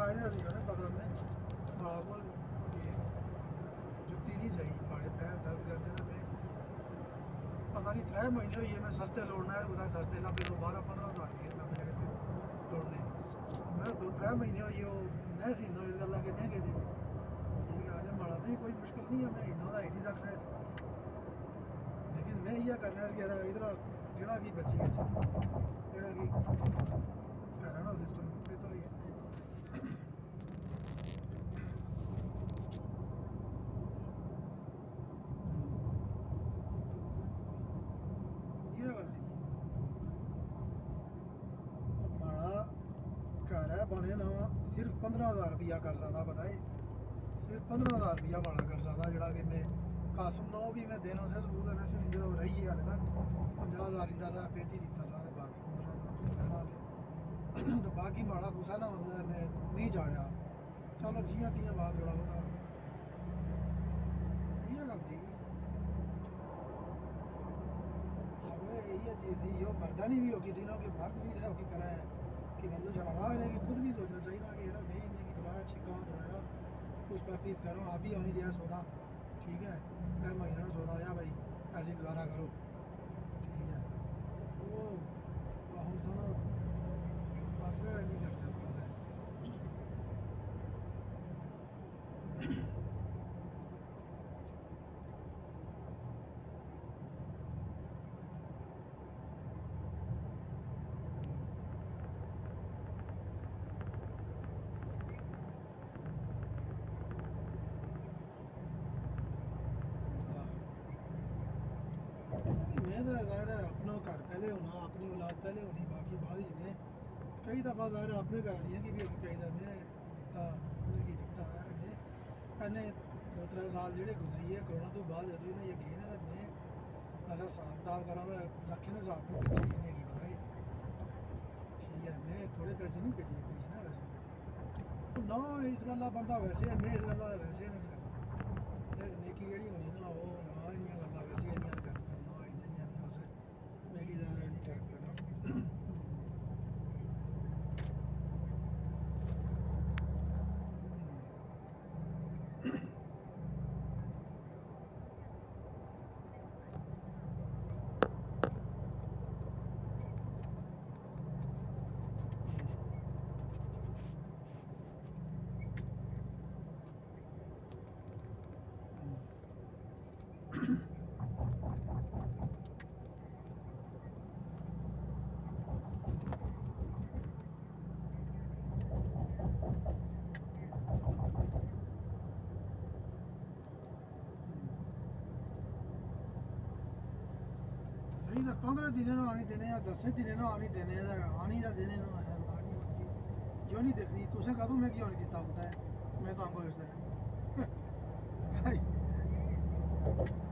आया ना पता में मामूल जुत्ती नहीं सही माड़े पैर दर्द करने ना मैं पता नहीं 3 महीने हुई है मैं सस्ते लौटना है उधर सस्ते ला फिर 12-15 हज़ार रुपये लौटने मैं 2-3 महीने हुई हो मैं सीनो इस गल के महंगे थे ठीक है अरे माड़ा तो कोई मुश्किल नहीं है मैं इन्हों का ही नहीं सकता इस लेकिन मैं इया करना है कि इधर जोड़ा कि बची है जोड़ा कि करा ना सिस्टम बेहतर ही है घर है बने ना सिर्फ 15,000 रुपया कर सकता बताए सिर्फ 15,000 रुपया बना कर सकता जोड़ा कि मैं कासम नौ भी मैं देना से जरूर देना से तो रही है हाले तक 50,000 इंदा था 35 दिता सारे बाकी 15,000 तो बाकी माड़ा गुस्सा ना होता मैं नहीं चाड़ा चलो जियां तियां बात जोड़ा बता ये गल थी ये चीज़ थी यो मर्दा नहीं भी होगी दिनों के मर्द भी था होगी करा है कि मतलब चला इन्हें कि खुद भी सोचना चाहिए कि यार नहीं इन्हें कि थोड़ा छिका थोड़ा कुछ बातचीत करो आप ही आनी दिया सौदा ठीक है मैं महीना सौदा दिया भाई ऐसे गुजारा करो ठीक है वो हम सना बस नहीं करना मैं तो ज़ाहिर है अपना घर पहले होना अपनी औलाद पहले होनी बाकी बाद ही में कई दफ़ा ज़ाहिर है अपने घर दिया कि भी कई दफ़े मैं दिता उन्हें की दिता है मैं मैंने 2-3 साल जेह्ड़े गुजरी है कोरोना तो बाद जदों इन्हें यकीन है मैं अगर हिसाब किताब करा तो लक्खें ने हिसाब नहीं भेजी इन्हें की पता है ठीक है मैं थोड़े पैसे नहीं भेजना वैसे ना इस गल्ला बंदा वैसे है मैं इस गल्ला वैसे नहीं सकता नेकी जेह्ड़ी होनी ना वो ना इन्नियां गल्लां वैसे इन्नियां मेरी ज़्यादा नहीं कर पाना नहीं तो 15 दिन आनी देने या 10 दिन आनी देने आनी का देने है जो नहीं देखनी तुसें कदों मैं क्यों नहीं दिता होता है मैं तो हमको इसलिए